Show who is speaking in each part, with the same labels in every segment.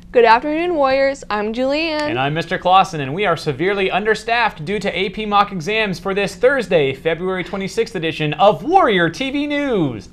Speaker 1: Good afternoon, Warriors. I'm Julianne.
Speaker 2: And I'm Mr. Clausen, and we are severely understaffed due to AP mock exams for this Thursday, February 26th edition of Warrior TV News.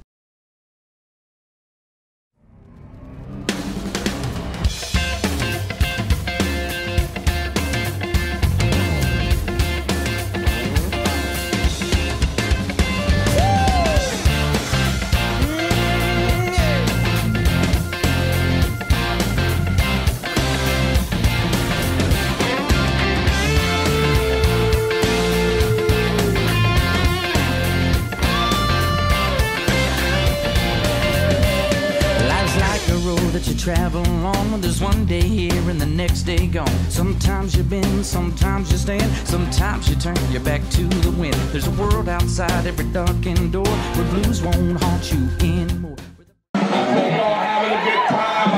Speaker 3: That you travel on, there's one day here and the next day gone. Sometimes you bend, sometimes you stand, sometimes you turn your back to the wind. There's a world outside every darkened door where blues won't haunt you anymore.
Speaker 4: Having a good time.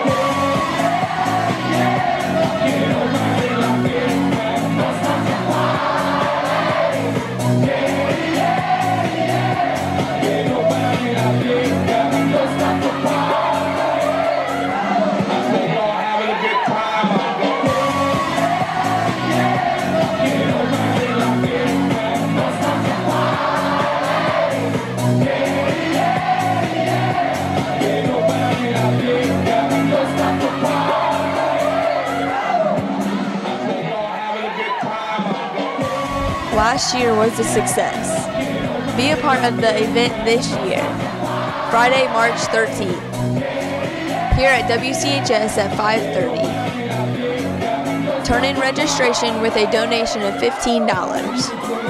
Speaker 1: Last year was a success. Be a part of the event this year, Friday, March 13th, here at WCHS at 5:30. Turn in registration with a donation of $15.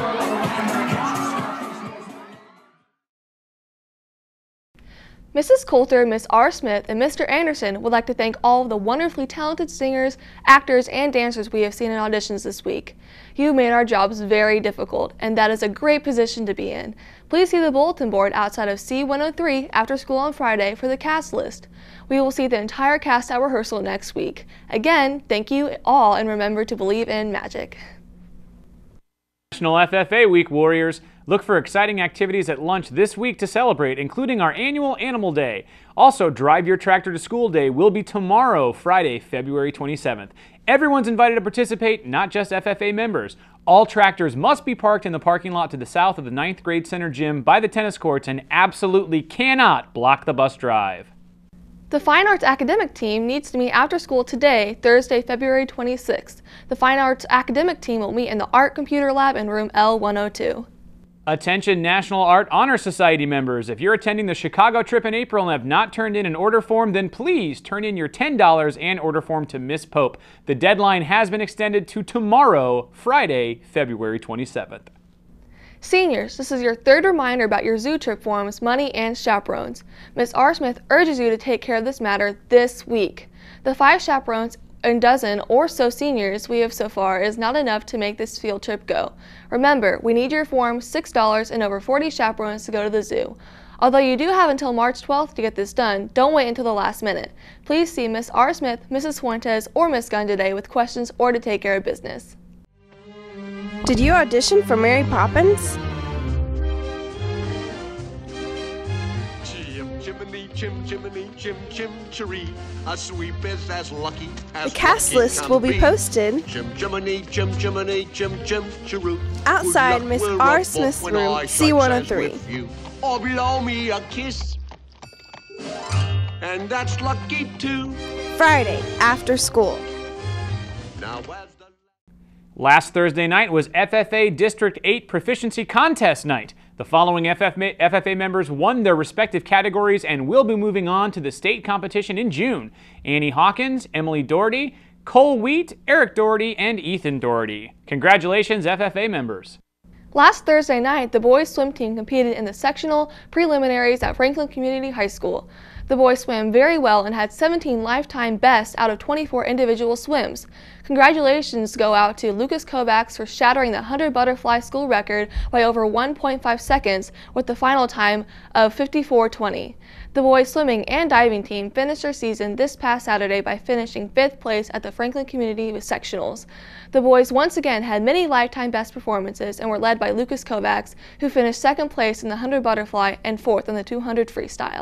Speaker 1: Mrs. Coulter, Miss R. Smith, and Mr. Anderson would like to thank all of the wonderfully talented singers, actors, and dancers we have seen in auditions this week. You made our jobs very difficult, and that is a great position to be in. Please see the bulletin board outside of C103 after school on Friday for the cast list. We will see the entire cast at rehearsal next week. Again, thank you all, and remember to believe in magic.
Speaker 2: National FFA Week, Warriors. Look for exciting activities at lunch this week to celebrate, including our annual Animal Day. Also, Drive Your Tractor to School Day will be tomorrow, Friday, February 27th. Everyone's invited to participate, not just FFA members. All tractors must be parked in the parking lot to the south of the 9th grade center gym by the tennis courts and absolutely cannot block the bus drive.
Speaker 1: The Fine Arts Academic Team needs to meet after school today, Thursday, February 26th. The Fine Arts Academic Team will meet in the Art Computer Lab in room L102.
Speaker 2: Attention National Art Honor Society members, if you're attending the Chicago trip in April and have not turned in an order form, then please turn in your $10 and order form to Miss Pope. The deadline has been extended to tomorrow, Friday, February 27th.
Speaker 1: Seniors, this is your third reminder about your zoo trip forms, money, and chaperones. Ms. R. Smith urges you to take care of this matter this week. The 5 chaperones and dozen or so seniors we have so far is not enough to make this field trip go. Remember, we need your form, $6, and over 40 chaperones to go to the zoo. Although you do have until March 12th to get this done, don't wait until the last minute. Please see Ms. R. Smith, Mrs. Fuentes, or Ms. Gunn today with questions or to take care of business.
Speaker 5: Did you audition for Mary Poppins? The cast list will be posted outside Miss R. Smith's room, C103.
Speaker 4: Or blow me a kiss, and that's lucky too.
Speaker 5: Friday, after school.
Speaker 2: Last Thursday night was FFA District 8 Proficiency Contest Night. The following FFA members won their respective categories and will be moving on to the state competition in June. Annie Hawkins, Emily Doherty, Cole Wheat, Eric Doherty, and Ethan Doherty. Congratulations, FFA members.
Speaker 1: Last Thursday night, the boys swim team competed in the sectional preliminaries at Franklin Community High School. The boys swam very well and had 17 lifetime bests out of 24 individual swims. Congratulations go out to Lucas Kovacs for shattering the 100 butterfly school record by over 1.5 seconds with the final time of 54:20. The boys swimming and diving team finished their season this past Saturday by finishing 5th place at the Franklin Community Sectionals. The boys once again had many lifetime best performances and were led by Lucas Kovacs, who finished 2nd place in the 100 butterfly and 4th in the 200 freestyle.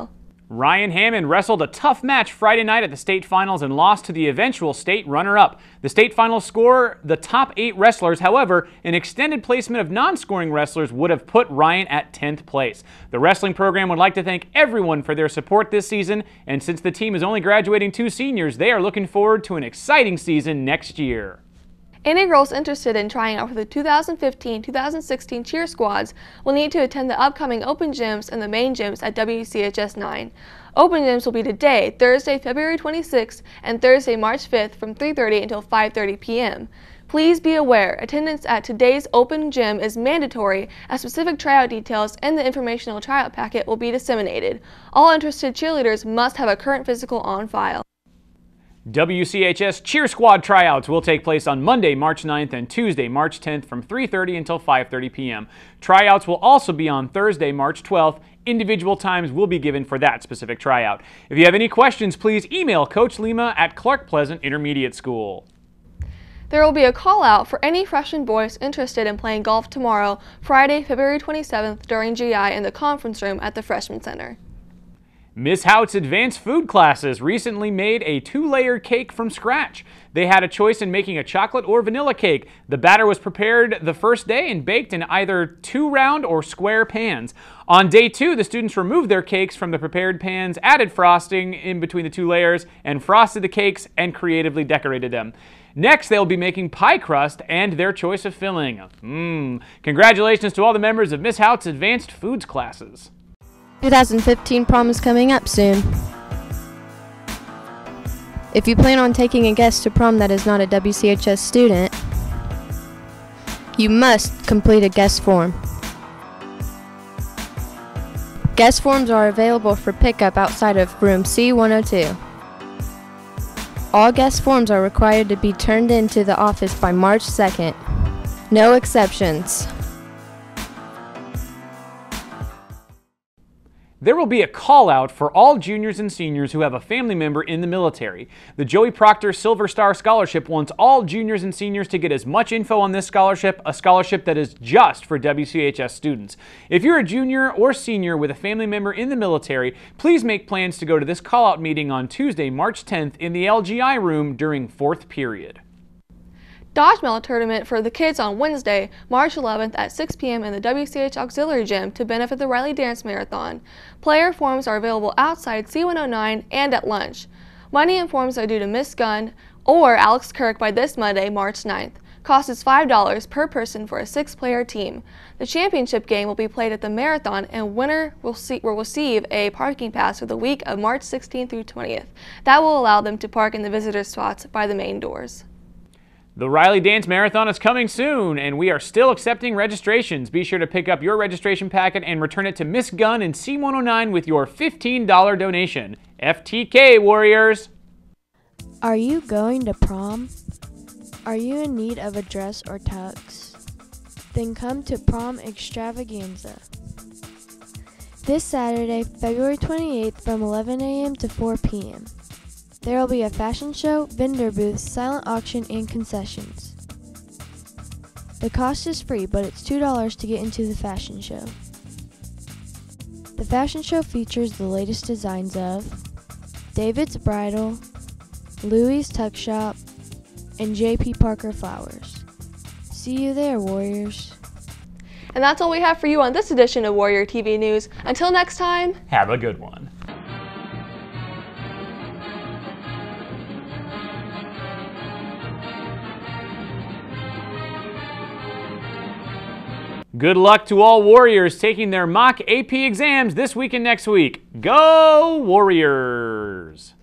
Speaker 2: Ryan Hammond wrestled a tough match Friday night at the state finals and lost to the eventual state runner-up. The state finals score the top 8 wrestlers. However, an extended placement of non-scoring wrestlers would have put Ryan at 10th place. The wrestling program would like to thank everyone for their support this season, and since the team is only graduating 2 seniors, they are looking forward to an exciting season next year.
Speaker 1: Any girls interested in trying out for the 2015-2016 cheer squads will need to attend the upcoming open gyms and the main gyms at WCHS 9. Open gyms will be today, Thursday, February 26th, and Thursday, March 5th from 3:30 until 5:30 p.m. Please be aware, attendance at today's open gym is mandatory as specific tryout details and the informational tryout packet will be disseminated. All interested cheerleaders must have a current physical on file.
Speaker 2: WCHS Cheer Squad tryouts will take place on Monday, March 9th and Tuesday, March 10th from 3:30 until 5:30 p.m. Tryouts will also be on Thursday, March 12th. Individual times will be given for that specific tryout. If you have any questions, please email Coach Lima at Clark Pleasant Intermediate School.
Speaker 1: There will be a call out for any freshman boys interested in playing golf tomorrow, Friday, February 27th during GI in the conference room at the Freshman Center.
Speaker 2: Miss Hout's advanced food classes recently made a 2-layered cake from scratch. They had a choice in making a chocolate or vanilla cake. The batter was prepared the first day and baked in either 2 round or square pans. On day 2, the students removed their cakes from the prepared pans, added frosting in between the 2 layers, and frosted the cakes and creatively decorated them. Next, they'll be making pie crust and their choice of filling. Congratulations to all the members of Miss Hout's advanced foods classes.
Speaker 6: 2015 prom is coming up soon. If you plan on taking a guest to prom that is not a WCHS student, you must complete a guest form. Guest forms are available for pickup outside of room C102. All guest forms are required to be turned into the office by March 2nd. No exceptions.
Speaker 2: There will be a call out for all juniors and seniors who have a family member in the military. The Joey Proctor Silver Star Scholarship wants all juniors and seniors to get as much info on this scholarship, a scholarship that is just for WCHS students. If you're a junior or senior with a family member in the military, please make plans to go to this call out meeting on Tuesday, March 10th in the LGI room during 4th period.
Speaker 1: Dodgeball tournament for the kids on Wednesday, March 11th at 6 p.m. in the WCH Auxiliary Gym to benefit the Riley Dance Marathon. Player forms are available outside C109 and at lunch. Money and forms are due to Miss Gunn or Alex Kirk by this Monday, March 9th. Cost is $5 per person for a 6-player team. The championship game will be played at the marathon and winner will receive a parking pass for the week of March 16th through 20th. That will allow them to park in the visitor spots by the main doors.
Speaker 2: The Riley Dance Marathon is coming soon, and we are still accepting registrations. Be sure to pick up your registration packet and return it to Miss Gunn in C109 with your $15 donation. FTK, Warriors!
Speaker 7: Are you going to prom? Are you in need of a dress or tux? Then come to Prom Extravaganza. This Saturday, February 28th from 11 a.m. to 4 p.m. There will be a fashion show, vendor booths, silent auction, and concessions. The cost is free, but it's $2 to get into the fashion show. The fashion show features the latest designs of David's Bridal, Louis Tuck Shop, and J.P. Parker Flowers. See you there, Warriors.
Speaker 1: And that's all we have for you on this edition of Warrior TV News. Until next time,
Speaker 2: have a good one. Good luck to all Warriors taking their mock AP exams this week and next week. Go Warriors!